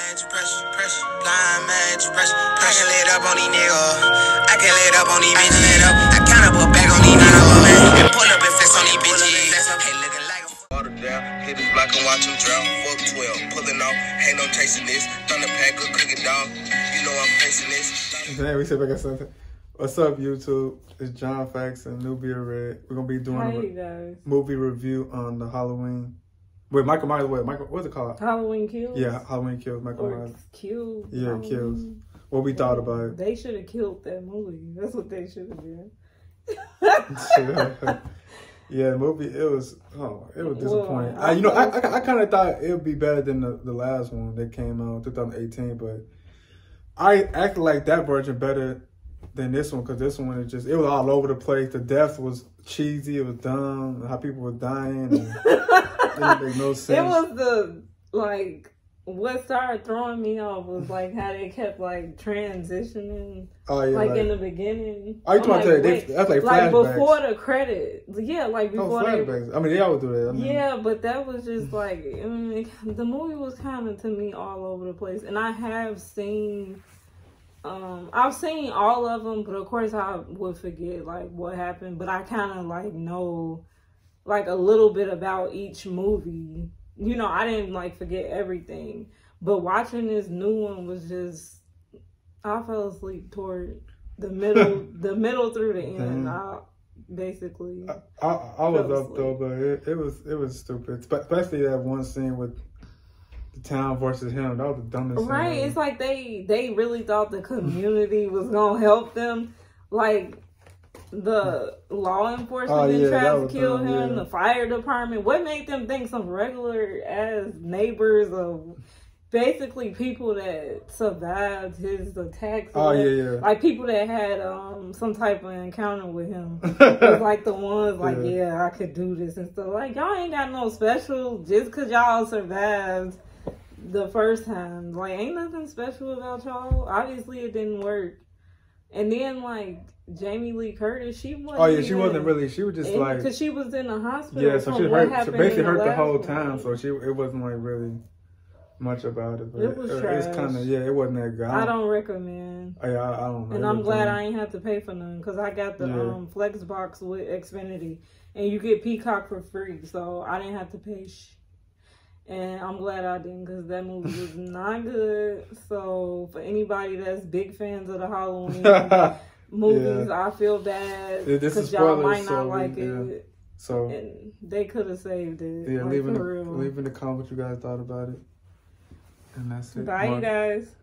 match, pressure, blind match, pressure. I can let up on these niggas. I can let up on these bitches. I count up a bag on these niggas, man. And pull up and flex on these bitches. Hey, looking like a water down. Hit his block and watch him drown. Fuck 12, pulling off. Ain't no chasing this. Thunder pack, good cooking dog. You know I'm facing this. Damn, we said back at something. What's up, YouTube? It's John Fax and Nubia Red. We're gonna be doing a movie review on the Halloween. Wait, Michael Myers. What's it called? Halloween Kills. Yeah, Halloween Kills. Michael Myers. Kills. Yeah, Halloween. Kills. What we thought about it. They should have killed that movie. That's what they should have done. Yeah, the movie. It was disappointing. I kind of thought it would be better than the last one that came out in 2018, but I acted like that version better than this one, because this one it was all over the place. The death was cheesy, it was dumb, how people were dying, and it didn't make no sense. It was what started throwing me off was like how they kept like transitioning. Oh yeah, like in the beginning. Are you talking about that's like flashbacks? Like before the credits. Yeah, like before flashbacks. I mean, they always do that. Yeah, but that was just like the movie was kind of, to me, all over the place. And I have seen I've seen all of them, but of course I would forget like what happened, but I kind of like know like a little bit about each movie. You know, I didn't like forget everything, but watching this new one was just, I fell asleep toward the middle, the middle through the end. I basically I was up though, but it was stupid, especially that one scene with the town versus him. That was the dumbest scene. Right, it's like they really thought the community was gonna help them, like the law enforcement didn't try to kill him, the fire department. What made them think some regular ass neighbors of basically people that survived his attacks? Like people that had some type of encounter with him. Was like the ones like, yeah, I could do this and stuff. Like, y'all ain't got no special just because y'all survived the first time. Like, ain't nothing special about y'all. Obviously it didn't work. And then like Jamie Lee Curtis, she wasn't. She wasn't really. She was just like, because she was in the hospital. Yeah, so she basically hurt the whole time. So it wasn't like really much about it. But it was trash. It's kind of it wasn't that good. I don't recommend. I don't know. And I'm glad I ain't have to pay for none, because I got the Flex box with Xfinity, and you get Peacock for free, so I didn't have to pay. And I'm glad I didn't, because that movie was not good. So for anybody that's big fans of the Halloween movies, I feel bad because y'all might not like it. So and they could have saved it. Yeah, leave in the comments what you guys thought about it. And that's it. Bye, you guys.